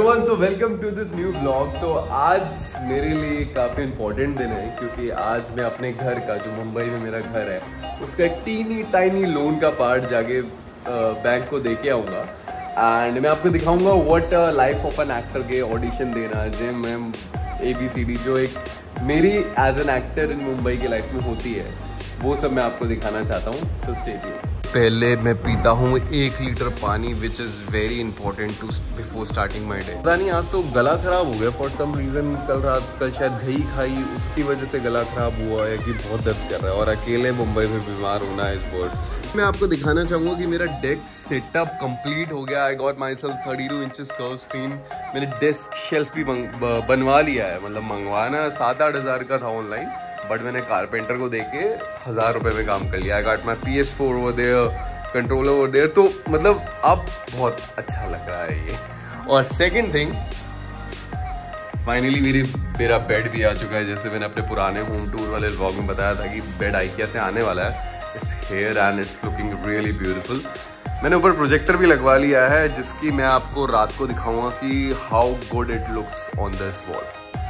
Everyone, so welcome to this new blog. तो आज मेरे लिए काफ़ी इम्पोर्टेंट दिन है क्योंकि आज मैं अपने घर का, जो मुंबई में मेरा घर है, उसका एक टीनी टाइनी लोन का पार्ट जाके बैंक को दे के आऊँगा। एंड मैं आपको दिखाऊंगा what life of an actor के ऑडिशन देना, जिम मैम ABCD जो एक मेरी as an actor in Mumbai की लाइफ में होती है, वो सब मैं आपको दिखाना चाहता हूँ। So stay tuned. पहले मैं पीता हूँ 1 लीटर पानी, which is very important to before starting my day. पता नहीं, आज तो गला खराब हो गया फॉर सम रीज़न। कल शायद दही खाई, उसकी वजह से गला खराब हुआ है कि बहुत दर्द कर रहा है, और अकेले मुंबई में बीमार होना इस वर्ड। मैं आपको दिखाना चाहूँगा कि मेरा डेस्क सेटअप कंप्लीट हो गया। I got myself 32 inches curve screen. मैंने डेस्क शेल्फ भी बनवा लिया है, मतलब मंगवाना 7-8 हज़ार का था ऑनलाइन, बट मैंने कारपेंटर को देके 1000 रुपये में काम कर लिया। I got my PS4 over there, controller over there. तो मतलब अब बहुत अच्छा लग रहा है ये। और सेकंड थिंग, फाइनली मेरा बेड भी आ चुका है। जैसे मैंने अपने पुराने होम टूर वाले व्लॉग में बताया था कि बेड IKEA से आने वाला है। It's here and it's looking really beautiful. मैंने ऊपर प्रोजेक्टर भी लगवा लिया है, जिसकी मैं आपको रात को दिखाऊंगा कि how good it looks on this wall.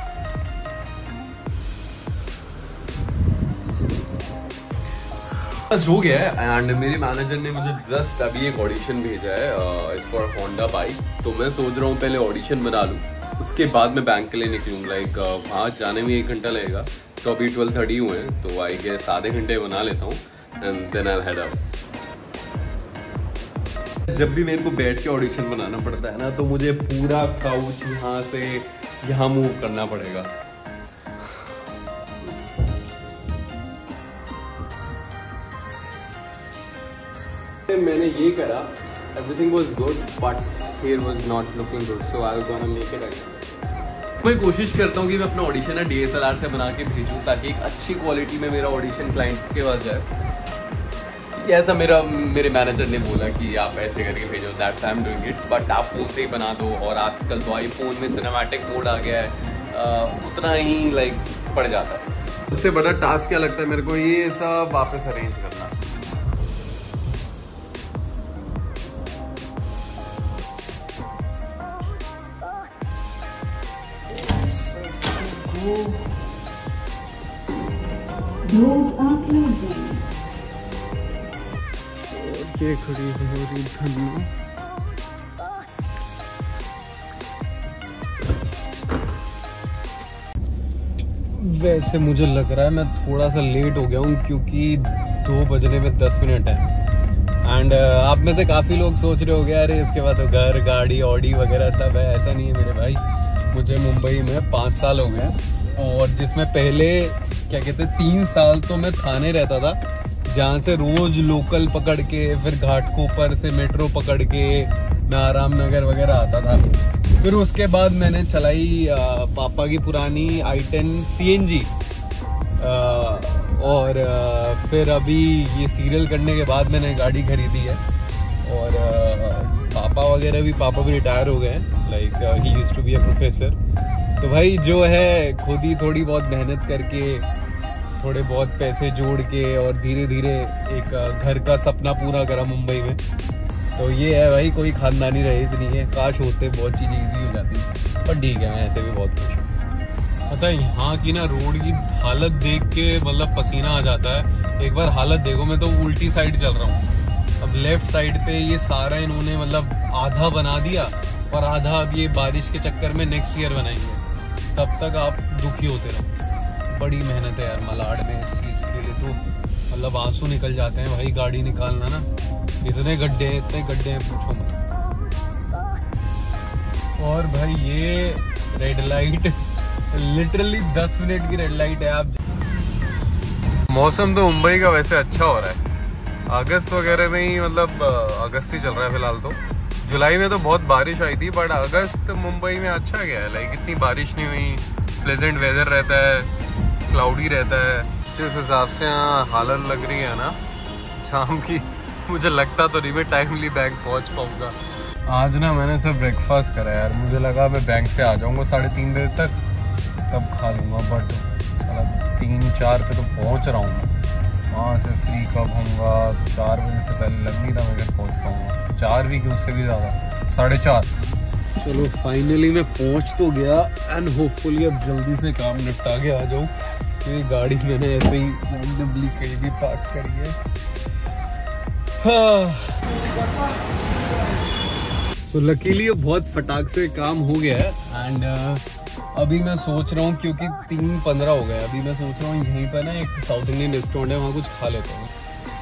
हो गया है एंड मेरे मैनेजर ने मुझे जस्ट अभी एक ऑडिशन भेजा है इस फॉर होंडा बाइक। तो मैं सोच रहा हूँ पहले ऑडिशन बना लूँ, उसके बाद मैं बैंक के लिए निकलूँ। लाइक वहाँ जाने में 1 घंटा लगेगा, तो अभी 12:30 हुए हैं, तो आई गेस आधे घंटे बना लेता हूँ and then I will head out. जब भी मेरे को बैठ के ऑडिशन बनाना पड़ता है ना, तो मुझे पूरा काउच यहाँ से यहाँ मूव करना पड़ेगा। मैंने ये करा, everything was good, but hair was not looking good, so I was gonna make it again। मैं कोशिश करता हूँ कि मैं अपना ऑडिशन है DSLR से बना के भेजूँ, ताकि एक अच्छी क्वालिटी में मेरा ऑडिशन क्लाइंट के पास जाए। ऐसा मेरे मैनेजर ने बोला कि आप ऐसे करके भेजो, that's I am doing it. But आप फोन से ही बना दो, और आजकल तो आईफोन में सिनेमैटिक मोड आ गया है, उतना ही लाइक पड़ जाता है। उससे बड़ा टास्क क्या लगता है मेरे को, ये सब वापस अरेंज करना। ये खड़ी है मेरी धन्यवाद। वैसे मुझे लग रहा है मैं थोड़ा सा लेट हो गया हूँ, क्योंकि 2 बजने में 10 मिनट है। एंड आप में से काफ़ी लोग सोच रहे हो गए, अरे इसके बाद तो घर, गाड़ी, ऑडी वगैरह सब है। ऐसा नहीं है मेरे भाई, मुझे मुंबई में 5 साल हो गए, और जिसमें पहले क्या कहते हैं 3 साल तो मैं थाने रहता था, जहाँ से रोज लोकल पकड़ के, फिर घाटकोपर से मेट्रो पकड़ के मैं आराम नगर वगैरह आता था। फिर उसके बाद मैंने चलाई पापा की पुरानी i10 CNG, और फिर अभी ये सीरियल करने के बाद मैंने गाड़ी खरीदी है। और पापा भी रिटायर हो गए हैं, like he used to be a professor. तो भाई जो है खुद ही थोड़ी बहुत मेहनत करके, थोड़े बहुत पैसे जोड़ के, और धीरे धीरे एक घर का सपना पूरा करा मुंबई में। तो ये है भाई, कोई खानदानी रईस नहीं है। काश होते, बहुत चीज़ ईजी हो जाती, पर ठीक है, मैं ऐसे भी बहुत खुश हूँ। पता है यहाँ की ना रोड की हालत देख के मतलब पसीना आ जाता है। एक बार हालत देखो, मैं तो उल्टी साइड चल रहा हूँ। अब लेफ्ट साइड पे ये सारा इन्होंने मतलब आधा बना दिया, और आधा अब ये बारिश के चक्कर में नेक्स्ट ईयर बनाएंगे। तब तक आप दुखी होते रहो। बड़ी मेहनत है यार मलाड में इस चीज़ के लिए, तो मतलब आंसू निकल जाते हैं भाई गाड़ी निकालना ना। इतने गड्ढे हैं पूछो मत। और भाई ये रेड लाइट लिटरली 10 मिनट की रेड लाइट है। आप मौसम तो मुंबई का वैसे अच्छा हो रहा है, अगस्त वगैरह में ही, मतलब अगस्त ही चल रहा है फिलहाल। तो जुलाई में तो बहुत बारिश आई थी, बट अगस्त मुंबई में अच्छा गया है। लाइक इतनी बारिश नहीं हुई, प्लेजेंट वेदर रहता है, क्लाउडी रहता है। जिस हिसाब से यहाँ हालत लग रही है ना शाम की, मुझे लगता तो नहीं मैं टाइमली बैंक पहुँच पाऊँगा। आज ना मैंने सब ब्रेकफास्ट करा यार, मुझे लगा मैं बैंक से आ जाऊँगा 3:30 बजे तक, तब खा लूँगा, बट 3-4 पे तो पहुँच रहा हूँ मैं। वहाँ से फ्री कब होऊंगा, 4 बजे से पहले लग नहीं था मैं पहुँच पाऊँगा। 4 भी कि उससे भी ज़्यादा, 4:30। चलो फाइनली मैं पहुंच तो गया एंड होपफुली अब जल्दी से काम निपटा के आ जाऊँ, क्योंकि गाड़ी मैंने ऐसे ही रैंडमली कहीं भी पार्क करी है। सो लकीली अब बहुत फटाक से काम हो गया है एंड अभी मैं सोच रहा हूँ, क्योंकि 3:15 हो गया, अभी मैं सोच रहा हूँ यहीं पर ना एक साउथ इंडियन रेस्टोरेंट है, वहाँ कुछ खा लेता हूँ।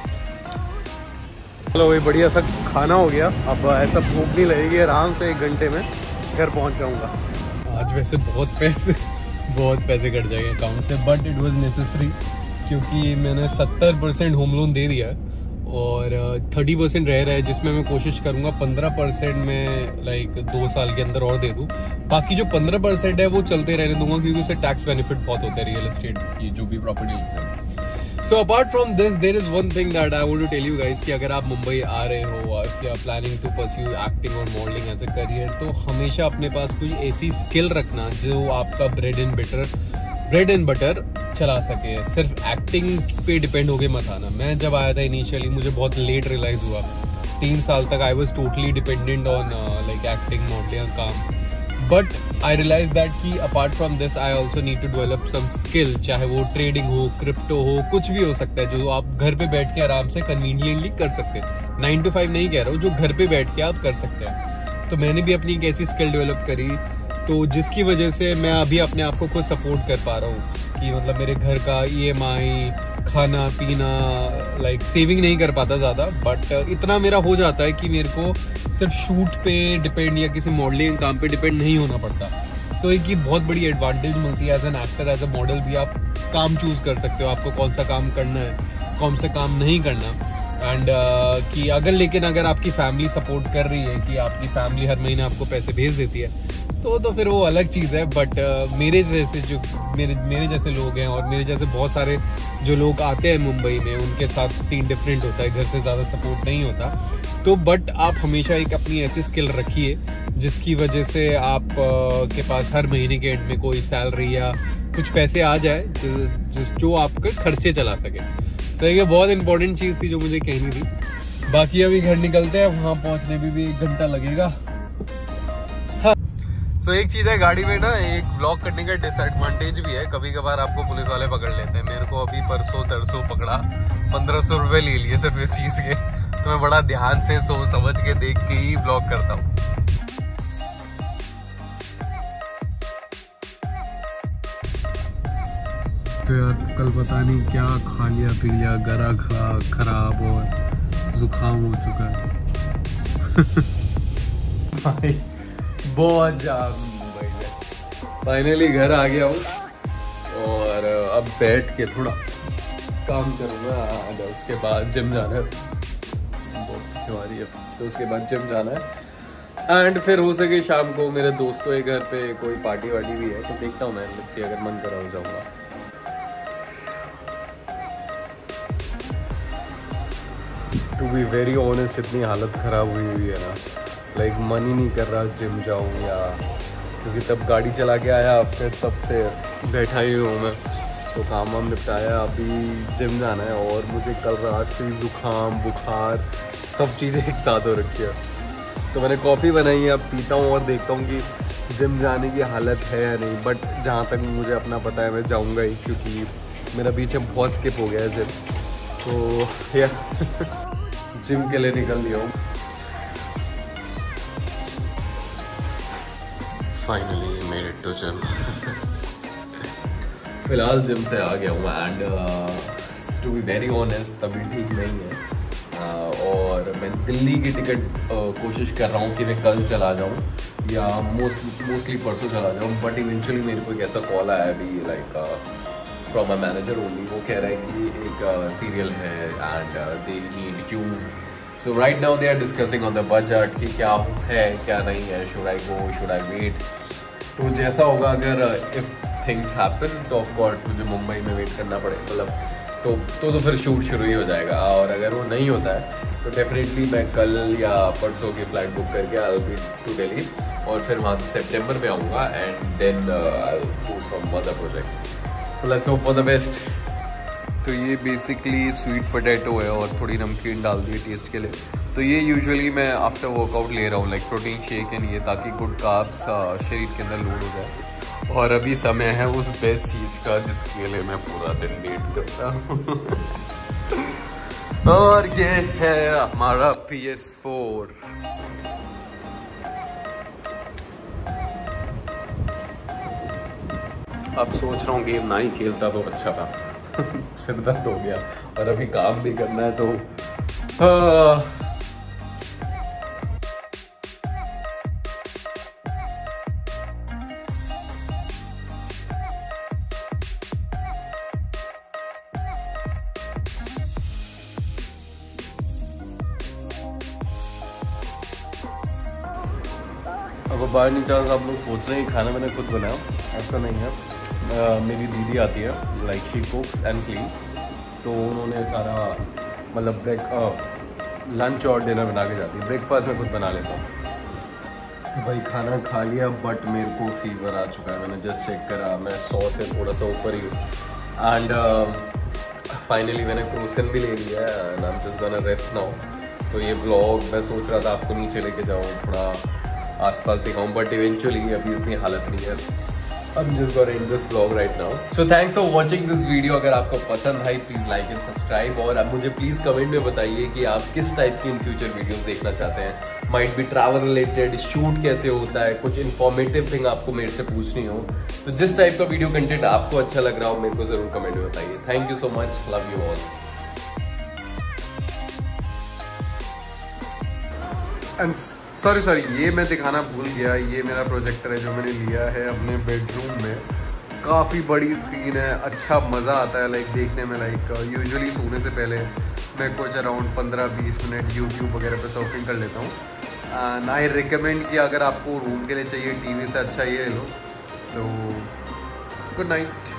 चलो भाई बढ़िया सा खाना हो गया, अब ऐसा भूख नहीं लगेगी, आराम से 1 घंटे में घर पहुँच जाऊँगा। आज वैसे बहुत पैसे कट जाएंगे अकाउंट से, बट इट वाज नेसेसरी, क्योंकि मैंने 70% होम लोन दे दिया है और 30% रह रहा है, जिसमें मैं कोशिश करूंगा 15% में लाइक 2 साल के अंदर और दे दूं। बाकी जो 15% है वो चलते रहने दूंगा, क्योंकि उससे टैक्स बेनिफिट बहुत होता है रियल एस्टेट की जो भी प्रॉपर्टी होता है। So apart from this there is one thing that I want to tell you guys कि अगर आप मुंबई आ रहे हो, if you are planning to pursue acting और मॉडलिंग एज अ करियर, तो हमेशा अपने पास कोई ऐसी स्किल रखना जो आपका ब्रेड एंड बटर चला सके। सिर्फ एक्टिंग पे डिपेंड होके मत आना। मैं जब आया था इनिशियली, मुझे बहुत लेट रियलाइज हुआ, 3 साल तक I was totally dependent on like acting, modelling काम। बट आई रियलाइज दैट कि apart from this I also need to develop some skill, चाहे वो ट्रेडिंग हो, क्रिप्टो हो, कुछ भी हो सकता है जो आप घर पे बैठ के आराम से कन्वीनियंटली कर सकते हैं। 9 to 5 नहीं कह रहा हूँ, जो घर पे बैठ के आप कर सकते हैं। तो मैंने भी अपनी एक ऐसी स्किल डेवलप करी, तो जिसकी वजह से मैं अभी अपने आप को खुद सपोर्ट कर पा रहा हूँ, कि मतलब मेरे घर का EMI, खाना पीना, लाइक सेविंग नहीं कर पाता ज़्यादा, बट इतना मेरा हो जाता है कि मेरे को सिर्फ शूट पे डिपेंड या किसी मॉडलिंग काम पे डिपेंड नहीं होना पड़ता। तो एक ये बहुत बड़ी एडवांटेज मिलती है। As an actor, as a model भी आप काम चूज़ कर सकते हो, आपको कौन सा काम करना है, कौन सा काम नहीं करना। एंड कि अगर आपकी फैमिली सपोर्ट कर रही है, कि आपकी फैमिली हर महीने आपको पैसे भेज देती है, तो फिर वो अलग चीज़ है। बट मेरे जैसे लोग हैं, और मेरे जैसे बहुत सारे जो लोग आते हैं मुंबई में, उनके साथ सीन डिफरेंट होता है, घर से ज़्यादा सपोर्ट नहीं होता। तो बट आप हमेशा एक अपनी ऐसी स्किल रखिए जिसकी वजह से आप के पास हर महीने के एंड में कोई सैलरी या कुछ पैसे आ जाए जो आपके खर्चे चला सके। सही है, बहुत इंपॉर्टेंट चीज़ थी जो मुझे कहनी थी। बाकी अभी घर निकलते हैं, वहाँ पहुँचने में भी 1 घंटा लगेगा। तो एक चीज़ है, गाड़ी में ना एक ब्लॉग करने का डिसएडवांटेज भी है, कभी कभार आपको पुलिस वाले पकड़ लेते हैं। मेरे को अभी परसों तरसों पकड़ा, 1500 रुपये ले लिए सिर्फ इस चीज़ के। तो मैं बड़ा ध्यान से सोच समझ के देख के ही ब्लॉग करता हूँ। तो यार कल पता नहीं क्या खा लिया पी लिया, गला खराब और जुकाम हो चुका है। भाई बहुत जाम मुंबई में। फाइनली घर आ गया हूँ और अब बैठ के थोड़ा काम करूँगा। उसके बाद जिम जाना है, है तो उसके बाद जिम जाना है। एंड फिर हो सके शाम को मेरे दोस्तों के घर पे कोई पार्टी वार्टी भी है, तो देखता हूँ मैं, लेट्स सी, अगर मन करा हो जाऊँगा। टू बी वेरी ऑनेस्ट, इतनी हालत ख़राब हुई है ना, लाइक मन ही नहीं कर रहा जिम जाऊँ, या क्योंकि तब गाड़ी चला के आया, फिर तब से बैठा ही हूँ मैं, तो काम वाम निपटाया, अभी जिम जाना है। और मुझे कल रात से जुकाम बुखार सब चीज़ें एक साथ हो रखी है। तो मैंने कॉफ़ी बनाई है, अब पीता हूँ और देखता हूँ कि जिम जाने की हालत है या नहीं। बट जहाँ तक मुझे अपना पता है मैं जाऊँगा ही, क्योंकि मेरा बीच में बहुत स्किप हो गया है जिम। तो या जिम के लिए निकल लिया हूँ। Finally made it to gym. फिलहाल जिम से आ गया हूँ and to be very honest तभी ठीक नहीं है। और मैं दिल्ली की टिकट कोशिश कर रहा हूँ कि मैं कल चला जाऊँ या मोस्टली परसों चला जाऊँ। बट इवेंचुअली मेरे को एक ऐसा कॉल आया अभी, like from a manager only, वो कह रहा है कि एक सीरियल है and they need you. So right now they are discussing on the budget कि क्या है क्या नहीं है, should I go should I wait. तो जैसा होगा, अगर इफ़ थिंग्स हैपन तो ऑफ कोर्स मुझे मुंबई में वेट करना पड़े, मतलब तो फिर शूट शुरू ही हो जाएगा। और अगर वो नहीं होता है तो डेफिनेटली मैं कल या परसों की फ़्लाइट बुक करके I will be to Delhi, और फिर वहाँ से सितंबर में आऊँगा and then I will do some other project. So let's hope for the best. तो ये बेसिकली स्वीट पोटैटो है और थोड़ी नमकीन डाल दी टेस्ट के लिए। तो ये यूजुअली मैं आफ्टर वर्कआउट ले रहा हूँ, लाइक प्रोटीन शेक एंड ये, ताकि गुड कार्ब्स शरीर के अंदर लोड हो जाए। और अभी समय है उस बेस्ट चीज़ का जिसके लिए मैं पूरा दिन वेट करता हूँ। और ये है हमारा PS4। अब सोच रहा हूँ गेम ना ही खेलता तो अच्छा था। सिर दर्द हो गया और अभी काम भी करना है तो अब बाहर नहीं चांस आप लोग सोच रहे हैं खाना मैंने खुद बनाया, ऐसा नहीं है। मेरी दीदी आती है, like she cooks and clean, तो उन्होंने सारा मतलब लंच और डिनर बना के जाती है। ब्रेकफास्ट मैं खुद बना लेता हूँ। तो भाई खाना खा लिया बट मेरे को फीवर आ चुका है। मैंने जस्ट चेक करा, मैं 100 से थोड़ा सा ऊपर ही हूँ। एंड फाइनली मैंने क्रोसेंट भी ले लिया है and I am just gonna rest now. तो ये ब्लॉग मैं सोच रहा था आपको नीचे लेके जाऊँ, थोड़ा आसपास दिखाऊँ, बट इवेंचुअली अभी उतनी हालत नहीं है। I'm just gonna end this vlog right now. So thanks for watching this video. अगर आपको पसंद आई प्लीज लाइक एंड सब्सक्राइब, और आप मुझे प्लीज कमेंट में बताइए कि आप किस टाइप की इन फ्यूचर वीडियोस देखना चाहते हैं। Might be travel related, shoot कैसे होता है, कुछ इन्फॉर्मेटिव थिंग आपको मेरे से पूछनी हो, तो जिस टाइप का वीडियो कंटेंट आपको अच्छा लग रहा हो मेरे को जरूर कमेंट में बताइए। Thank you so much, love you all. And sorry ये मैं दिखाना भूल गया, ये मेरा प्रोजेक्टर है जो मैंने लिया है अपने बेडरूम में। काफ़ी बड़ी स्क्रीन है, अच्छा मज़ा आता है लाइक देखने में। लाइक यूजुअली सोने से पहले मैं कुछ अराउंड 15-20 मिनट यूट्यूब वगैरह पे सर्फिंग कर लेता हूँ। एंड आई रिकमेंड कि अगर आपको रूम के लिए चाहिए टीवी से अच्छा ये लो। तो गुड नाइट।